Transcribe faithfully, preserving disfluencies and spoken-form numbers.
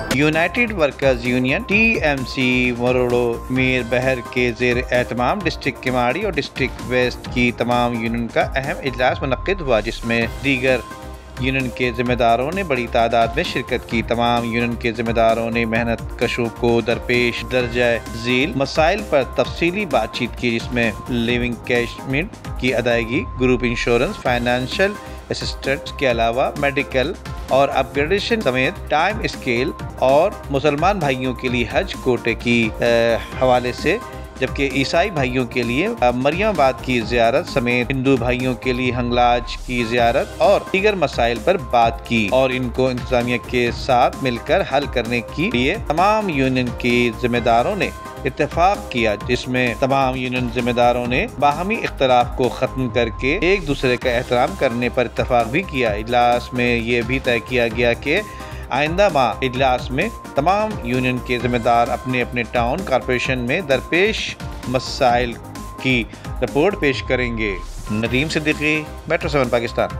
United workers union T M C मरोड़ो मीर बहर के जेर एहतमाम डिस्ट्रिक्ट किमाड़ी और डिस्ट्रिक्ट वेस्ट की तमाम यूनियन का अहम इजलास मुनक्किद हुआ, जिसमें दीगर यूनियन के जिम्मेदारों ने बड़ी तादाद में शिरकत की। तमाम यूनियन के जिम्मेदारों ने मेहनत कशों को दरपेश दर्जा झील मसाइल पर तफसीली बातचीत की, जिसमें लिविंग कैशमेंट की अदायगी, ग्रुप इंश्योरेंस, फाइनेंशियल असिस्टेंस के अलावा मेडिकल और अपग्रेडेशन समेत टाइम स्केल और मुसलमान भाइयों के लिए हज कोटे की हवाले से, जबकि ईसाई भाइयों के लिए मरियमाबाद की ज़ियारत समेत हिंदू भाइयों के लिए हंगलाज की ज़ियारत और दीगर मसाइल पर बात की और इनको इंतजामिया के साथ मिलकर हल करने के लिए तमाम यूनियन के जिम्मेदारों ने इत्तेफाक किया, जिसमें तमाम यूनियन जिम्मेदारों ने बाहमी इख्तलाफ को ख़त्म करके एक दूसरे का एहतराम करने पर इत्तेफाक भी किया। इजलास में ये भी तय किया गया कि आइंदा माह इजलास में तमाम यूनियन के जिम्मेदार अपने अपने टाउन कॉरपोरेशन में दरपेश मसाइल की रिपोर्ट पेश करेंगे। Nadeem Siddiqui, metro seven Pakistan.